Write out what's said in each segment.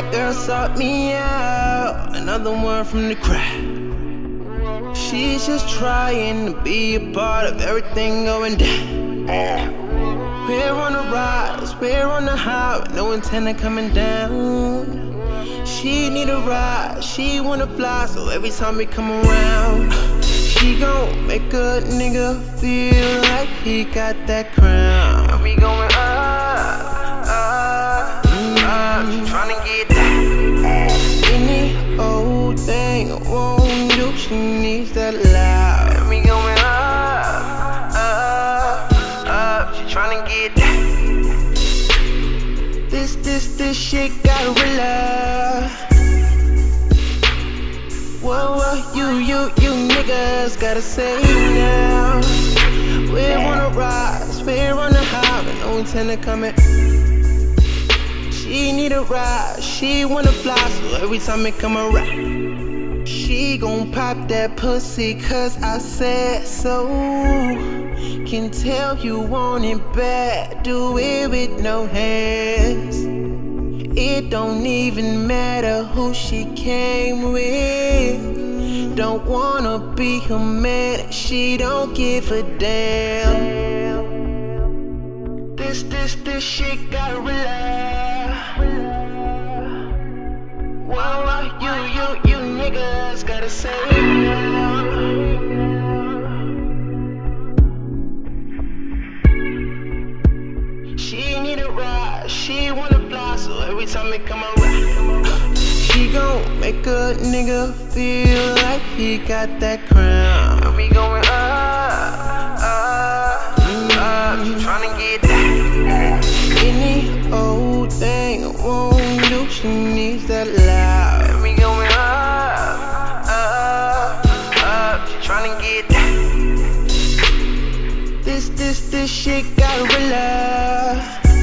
girl sought me out, another one from the crowd. She's just trying to be a part of everything going down. We're on the rise, we're on the high, no intent of coming down. She need a ride, she wanna fly, so every time we come around, she gon' make a nigga feel like he got that crown. And we going up, she tryna get that. Any old thing I won't do, she needs that loud. And we going up, she tryna get that. This shit got real love. Whoa, you niggas gotta say now. We're on the rise, we're on the high, but no intent of coming. She need a ride, she wanna fly, so every time it come around, she gon' pop that pussy cause I said so. Can tell you want it bad, do it with no hands. It don't even matter who she came with. Don't wanna be her man, she don't give a damn. This shit got real love. Whoa, you niggas gotta say now. She need a ride, she wanna fly, so every time it come around, she gon' make a nigga feel like he got that crown. And we going up, she tryna get that. Any old thing I won't do, she needs that loud. And we going up, she tryna get that. This shit got real love.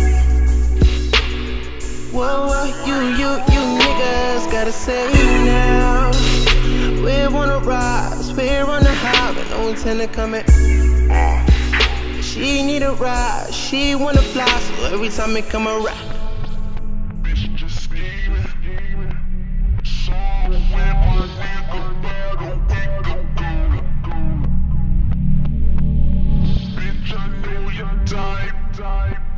Whoa, you niggas gotta say now. We're on the rise, we're on the high, but no intent of coming. She need a ride, she wanna fly, so every time it come around, Bitch just scheming. So when my nigga battle, we gon' go. Bitch, I know your type.